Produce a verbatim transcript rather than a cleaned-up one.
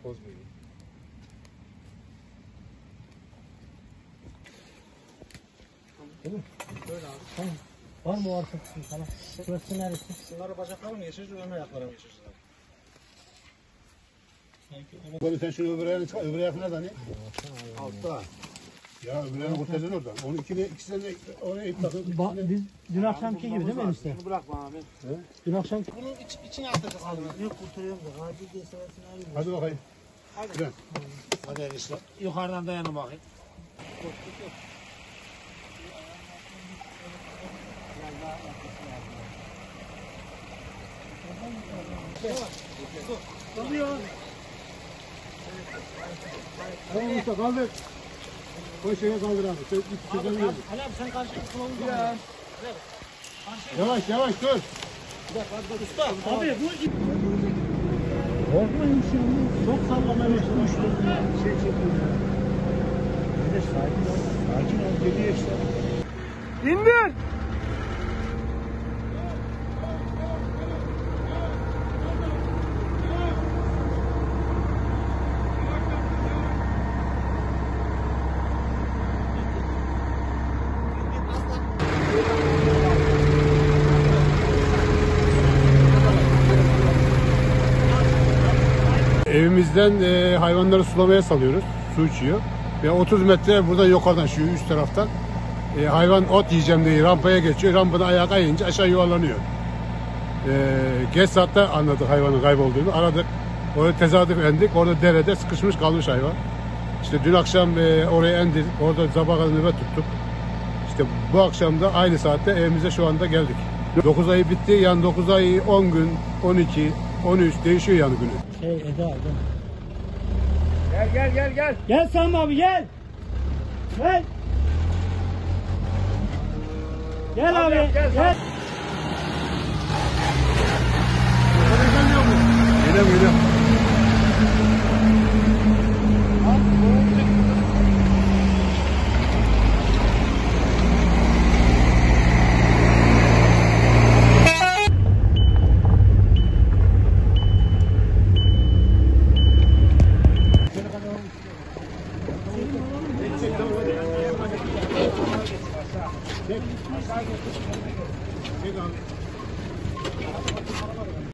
bozmuyor. Değil mi? Böyle abi. Tamam. Var mı varsa falan? Şurası neresi? Şunları bacakları mı geçireceğiz, ön ayakları mı geçireceğiz abi? Böyle sen şunu öbür ayağını çıkar, öbür ayak nereden ya? Altta. Ya öbür ayağını kurtaracaksın oradan. Onu ikine, ikisine de oraya ip takın. Ba biz dün akşamki gibi değil mi enişte? Bunu bırakma abi. He? Dün akşam Bunun iç, içine atacağız abi. yok kurtarıyorum da acil diye seversin abi. Hadi bakayım. Hadi. Gel. Hadi enişte. Yukarıdan dayanın bakayım. Kalıyor. Tamam usta kaldır. Koy şeye kaldır abi. Sen bir Ali abi, Ali abi sen karşı kılavuz ya. Yavaş yavaş dur. Abi bu ip... Korkmayın şimdi. Çok sallamaya başlamıştı. Şey çekiyor ya. Bir de sakin ol. Sakin ol. Geliyor işte. İndir. Evimizden e, hayvanları sulamaya salıyoruz. Su içiyor. Ve otuz metre buradan yukarıdan şu üst taraftan e, hayvan ot yiyeceğim diye rampaya geçiyor. Rampada ayağa kayınca aşağı yuvarlanıyor. E, geç saatte anladık hayvanın kaybolduğunu. Aradık. Orada tezadüf endik. Orada derede sıkışmış kalmış hayvan. İşte dün akşam e, oraya endik. Orada sabaha kadar nöbet tuttuk. İşte bu akşam da aynı saatte evimize şu anda geldik. dokuz ayı bitti. Yani dokuz ay on gün, on iki, on üç değişiyor yani günü. Şey Eda Eda. Gel gel gel gel. Gel Sami abi gel. Gel. Gel abi. Gel, Gel. gel. gel. Geliyorum geliyorum.